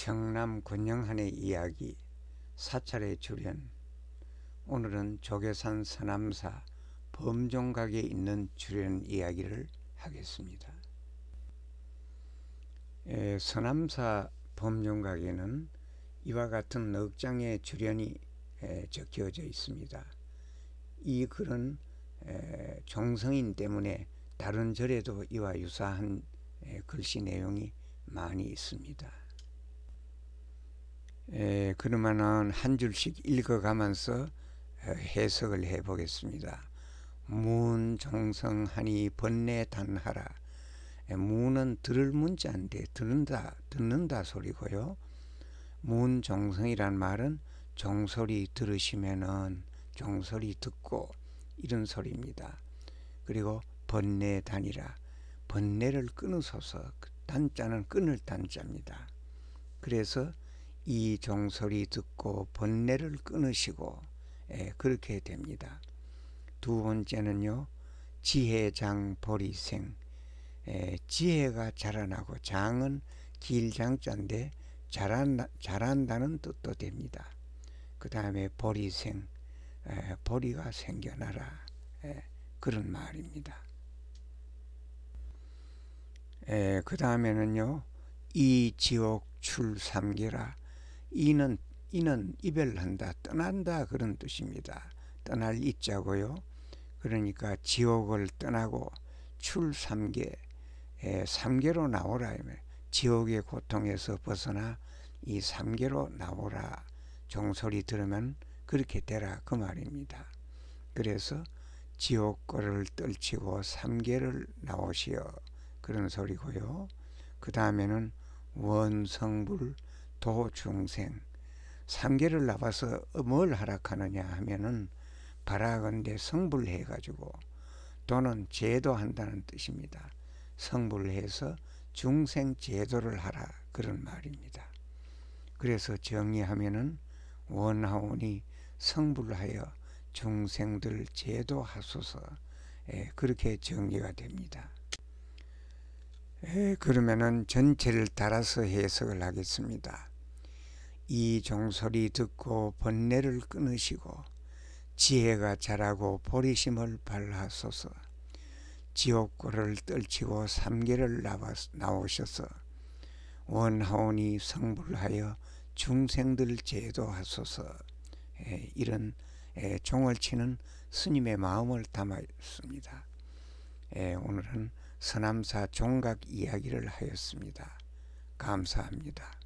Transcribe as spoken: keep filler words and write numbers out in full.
청남 권영한의 이야기 사찰의 주련. 오늘은 조계산 서남사 범종각에 있는 주련 이야기를 하겠습니다. 에, 서남사 범종각에는 이와 같은 넉 장의 주련이 에, 적혀져 있습니다. 이 글은 에, 종성인 때문에 다른 절에도 이와 유사한 에, 글씨 내용이 많이 있습니다. 에, 그러면은 한 줄씩 읽어가면서 해석을 해 보겠습니다. 문종성하니 번뇌 단하라. 문은 들을 문자인데 듣는다, 듣는다 소리고요. 문종성이란 말은 종소리 들으시면은 종소리 듣고 이런 소리입니다. 그리고 번뇌 단이라, 번뇌를 끊으소서. 단자는 끊을 단자입니다. 그래서 이 종소리 듣고 번뇌를 끊으시고 예, 그렇게 됩니다. 두 번째는요, 지혜장 보리생. 예, 지혜가 자라나고, 장은 길장자인데 자란, 자란다는 뜻도 됩니다. 그 다음에 보리생, 예, 보리가 생겨나라, 예, 그런 말입니다. 예, 그 다음에는요, 이 지옥 출삼계라. 이는 이는 이별한다, 떠난다 그런 뜻입니다. 떠날 이자고요. 그러니까 지옥을 떠나고 출삼계, 에, 삼계로 나오라. 지옥의 고통에서 벗어나 이 삼계로 나오라. 종소리 들으면 그렇게 되라 그 말입니다. 그래서 지옥고를 떨치고 삼계를 나오시어 그런 소리고요. 그 다음에는 원성불 도중생. 삼계를 나와서 뭘 하락하느냐 하면은 바라건대 성불해 가지고, 도는 제도한다는 뜻입니다. 성불해서 중생 제도를 하라 그런 말입니다. 그래서 정의하면은 원하오니 성불하여 중생들 제도하소서, 예, 그렇게 정의가 됩니다. 예, 그러면은 전체를 따라서 해석을 하겠습니다. 이 종소리 듣고 번뇌를 끊으시고 지혜가 자라고 보리심을 발하소서. 지옥고를 떨치고 삼계를 나오셔서 원하오니 성불하여 중생들 제도하소서. 에, 이런 에, 종을 치는 스님의 마음을 담았습니다. 에, 오늘은 서남사 종각 이야기를 하였습니다. 감사합니다.